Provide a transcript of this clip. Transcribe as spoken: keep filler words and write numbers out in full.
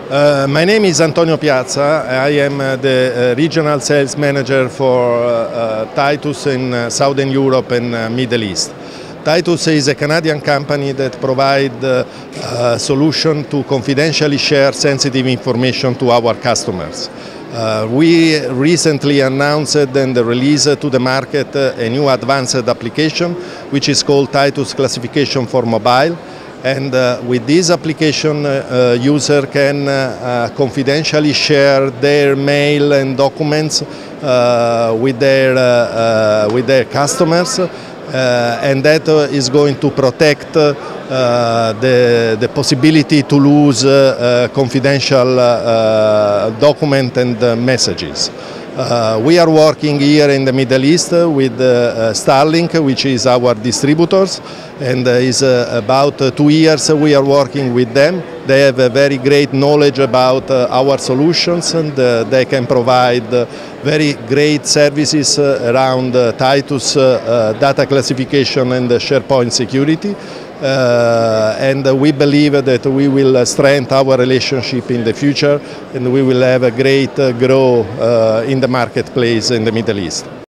Uh, my name is Antonio Piazza. I am uh, the uh, regional sales manager for uh, uh, Titus in uh, Southern Europe and uh, Middle East. Titus is a Canadian company that provides uh, a solution to confidentially share sensitive information to our customers. Uh, we recently announced and released to the market uh, a new advanced application which is called Titus Classification for Mobile. And uh, with this application, uh, uh, user can uh, uh, confidentially share their mail and documents uh, with their uh, uh, with their customers, uh, and that uh, is going to protect uh, the the possibility to lose uh, uh, confidential uh, document and uh, messages. Uh, we are working here in the Middle East with uh, uh, Starlink, which is our distributors, and uh, is uh, about uh, two years we are working with them. They have a very great knowledge about uh, our solutions, and uh, they can provide uh, very great services uh, around uh, Titus uh, uh, data classification and uh, SharePoint security. Uh, and uh, we believe that we will uh, strengthen our relationship in the future, and we will have a great uh, growth uh, in the marketplace in the Middle East.